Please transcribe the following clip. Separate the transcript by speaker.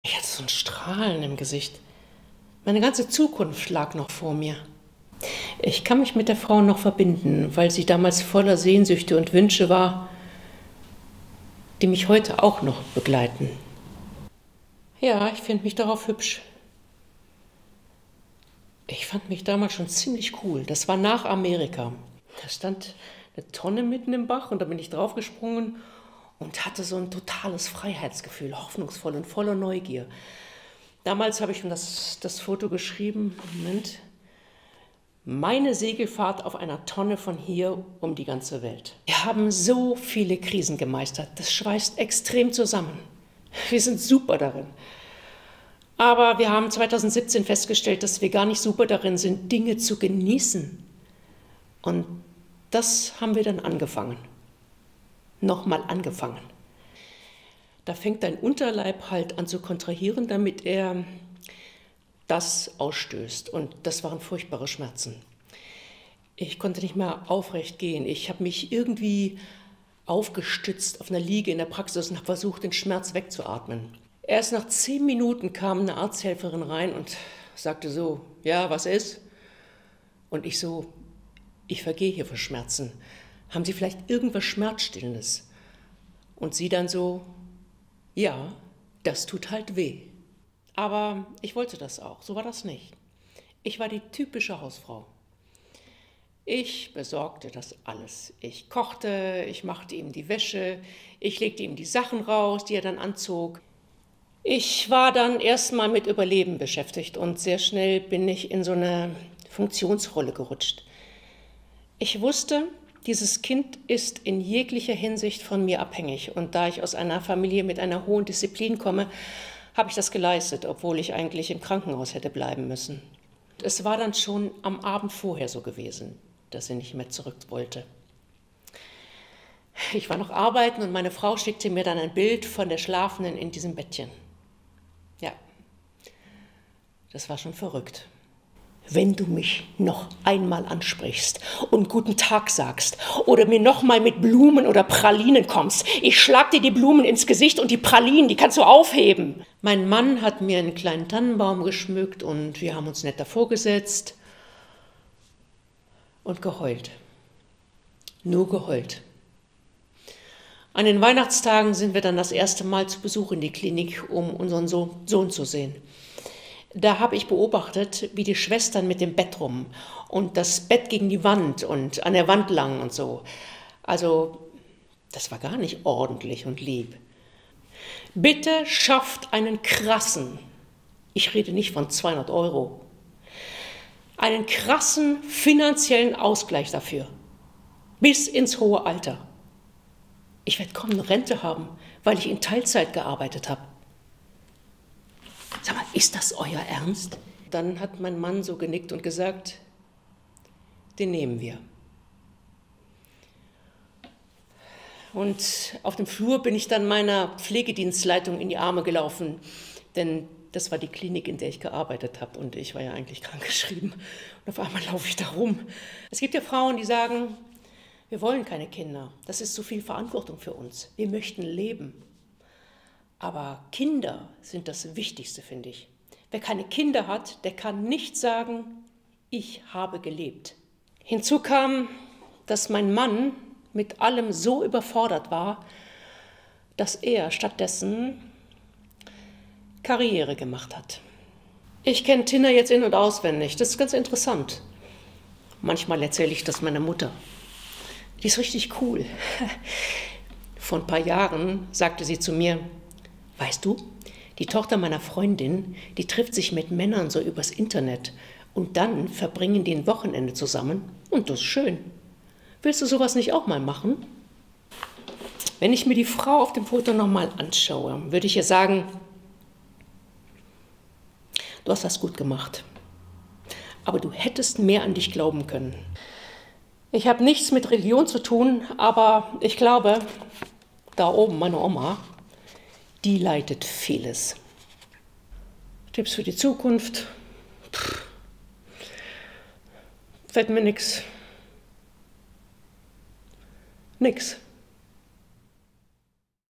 Speaker 1: Ich hatte so ein Strahlen im Gesicht. Meine ganze Zukunft lag noch vor mir. Ich kann mich mit der Frau noch verbinden, weil sie damals voller Sehnsüchte und Wünsche war, die mich heute auch noch begleiten. Ja, ich finde mich darauf hübsch. Ich fand mich damals schon ziemlich cool. Das war nach Amerika. Da stand eine Tonne mitten im Bach und da bin ich draufgesprungen und hatte so ein totales Freiheitsgefühl, hoffnungsvoll und voller Neugier. Damals habe ich schon das Foto geschrieben, Moment, meine Segelfahrt auf einer Tonne von hier um die ganze Welt. Wir haben so viele Krisen gemeistert, das schweißt extrem zusammen. Wir sind super darin. Aber wir haben 2017 festgestellt, dass wir gar nicht super darin sind, Dinge zu genießen. Und das haben wir dann angefangen. Nochmal angefangen. Da fängt dein Unterleib halt an zu kontrahieren, damit er das ausstößt. Und das waren furchtbare Schmerzen. Ich konnte nicht mehr aufrecht gehen. Ich habe mich irgendwie aufgestützt auf einer Liege in der Praxis und habe versucht, den Schmerz wegzuatmen. Erst nach 10 Minuten kam eine Arzthelferin rein und sagte so, ja, was ist? Und ich so, ich vergehe hier vor Schmerzen. Haben Sie vielleicht irgendwas Schmerzstillendes? Und sie dann so, ja, das tut halt weh. Aber ich wollte das auch, so war das nicht. Ich war die typische Hausfrau. Ich besorgte das alles. Ich kochte, ich machte ihm die Wäsche, ich legte ihm die Sachen raus, die er dann anzog. Ich war dann erstmal mit Überleben beschäftigt und sehr schnell bin ich in so eine Funktionsrolle gerutscht. Ich wusste, dieses Kind ist in jeglicher Hinsicht von mir abhängig und da ich aus einer Familie mit einer hohen Disziplin komme, habe ich das geleistet, obwohl ich eigentlich im Krankenhaus hätte bleiben müssen. Es war dann schon am Abend vorher so gewesen, dass sie nicht mehr zurück wollte. Ich war noch arbeiten und meine Frau schickte mir dann ein Bild von der Schlafenden in diesem Bettchen. Ja, das war schon verrückt. Wenn du mich noch einmal ansprichst und guten Tag sagst oder mir noch mal mit Blumen oder Pralinen kommst, ich schlag dir die Blumen ins Gesicht und die Pralinen, die kannst du aufheben. Mein Mann hat mir einen kleinen Tannenbaum geschmückt und wir haben uns nett davor gesetzt und geheult. Nur geheult. An den Weihnachtstagen sind wir dann das erste Mal zu Besuch in die Klinik, um unseren Sohn zu sehen. Da habe ich beobachtet, wie die Schwestern mit dem Bett rum und das Bett gegen die Wand und an der Wand lang und so. Also, das war gar nicht ordentlich und lieb. Bitte schafft einen krassen, ich rede nicht von 200 €, einen krassen finanziellen Ausgleich dafür. Bis ins hohe Alter. Ich werde kaum eine Rente haben, weil ich in Teilzeit gearbeitet habe. Sag mal, ist das euer Ernst? Dann hat mein Mann so genickt und gesagt, den nehmen wir. Und auf dem Flur bin ich dann meiner Pflegedienstleitung in die Arme gelaufen, denn das war die Klinik, in der ich gearbeitet habe und ich war ja eigentlich krankgeschrieben. Und auf einmal laufe ich da rum. Es gibt ja Frauen, die sagen, wir wollen keine Kinder, das ist zu viel Verantwortung für uns, wir möchten leben. Aber Kinder sind das Wichtigste, finde ich. Wer keine Kinder hat, der kann nicht sagen, ich habe gelebt. Hinzu kam, dass mein Mann mit allem so überfordert war, dass er stattdessen Karriere gemacht hat. Ich kenne Tina jetzt in- und auswendig, das ist ganz interessant. Manchmal erzähle ich das meiner Mutter. Die ist richtig cool. Vor ein paar Jahren sagte sie zu mir, weißt du, die Tochter meiner Freundin, die trifft sich mit Männern so übers Internet und dann verbringen die ein Wochenende zusammen und das ist schön. Willst du sowas nicht auch mal machen? Wenn ich mir die Frau auf dem Foto nochmal anschaue, würde ich ihr sagen, du hast das gut gemacht, aber du hättest mehr an dich glauben können. Ich habe nichts mit Religion zu tun, aber ich glaube, da oben meine Oma, die leitet vieles. Tipps für die Zukunft? Fällt mir nix. Nix.